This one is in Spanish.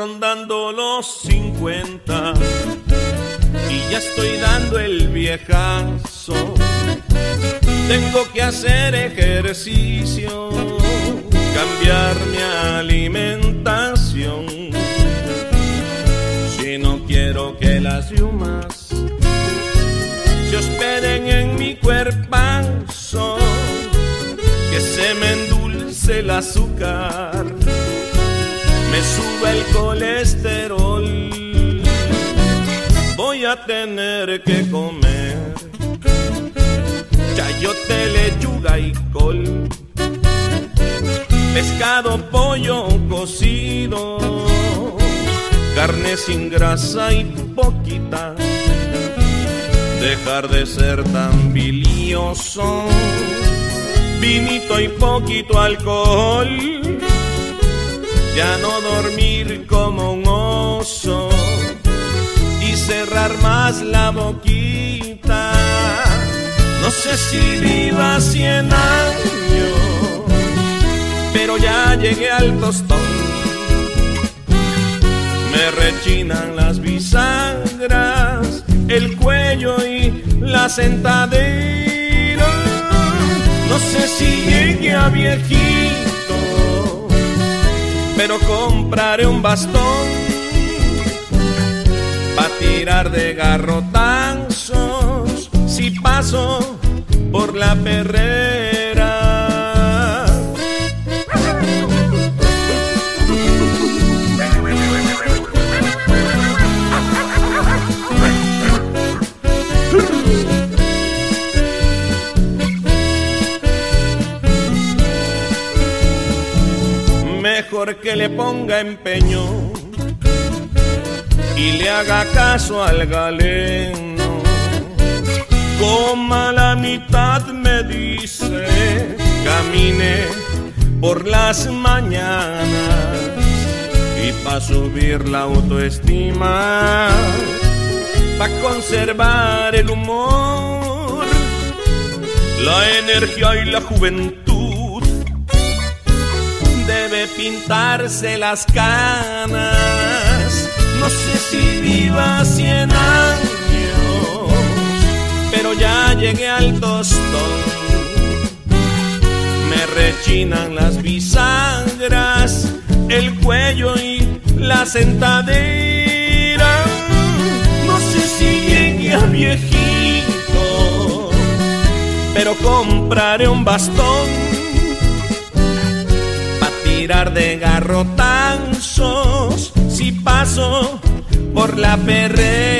rondando los 50 y ya estoy dando el viejazo. Tengo que hacer ejercicio, cambiar mi alimentación. Si no quiero que las yumas se hospeden en mi cuerpazo, que se me endulce el azúcar, me suba el colesterol, voy a tener que comer chayote, lechuga y col, pescado, pollo cocido, carne sin grasa y poquita, dejar de ser tan bilioso, vinito y poquito alcohol, ya no dormir como un oso y cerrar más la boquita. No sé si viva 100 años, pero ya llegué al tostón. Me rechinan las bisagras, el cuello y la sentadera. No sé si llegué a viejito, pero compraré un bastón pa' tirar de garrotazos si paso por la perrera. Mejor que le ponga empeño y le haga caso al galeno. Coma la mitad, me dice, camine por las mañanas y pa' subir la autoestima, pa' conservar el humor, la energía y la juventud. Debe pintarse las canas. No sé si viva 100 años, pero ya llegué al tostón. Me rechinan las bisagras, el cuello y la sentadera. No sé si llegué a viejito, pero compraré un bastón pa' tirar de garrotazos si paso por la perrera.